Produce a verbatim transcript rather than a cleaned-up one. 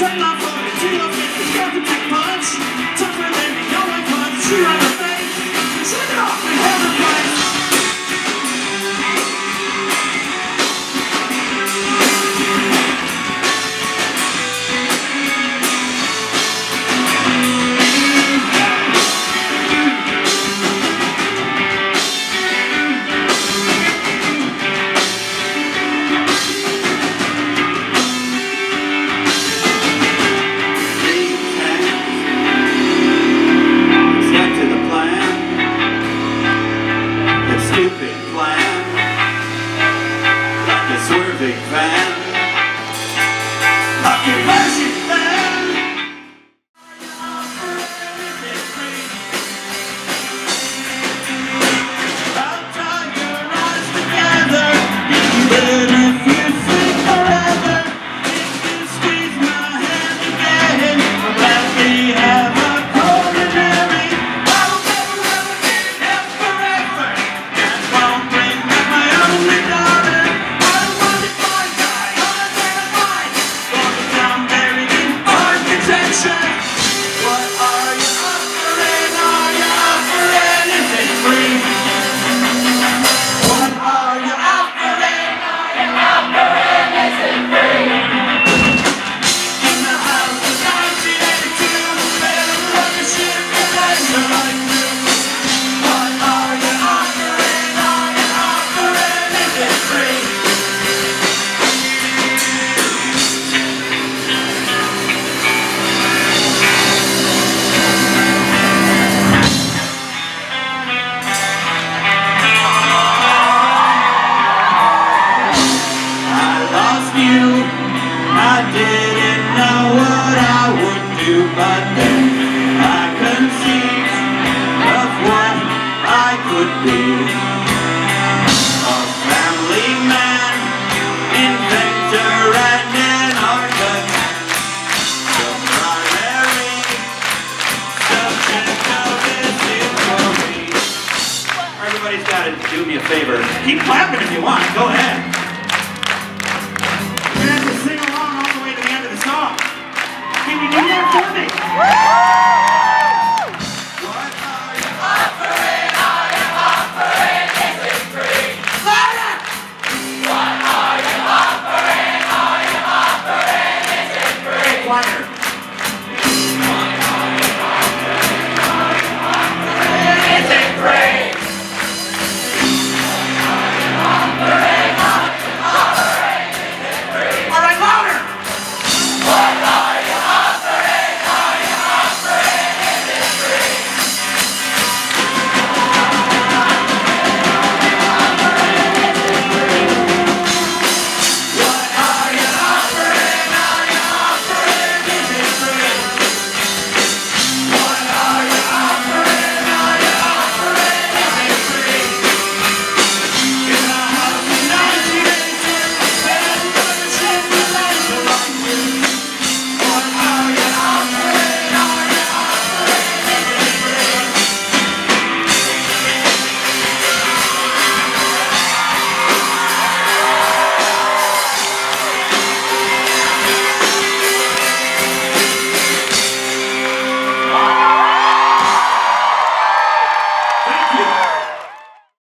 Take my phone and deal with it. Start to take punch. Tougher than the only punch. Shoot on the face. Shake it off and have a place. But then I conceived of what I could be. A family man, inventor and an architect. The primary subject of this inquiry. Everybody's got to do me a favor. Keep clapping if you want. Go ahead. You're going to have to sing along all the way to the end of the song. Can you do that for me?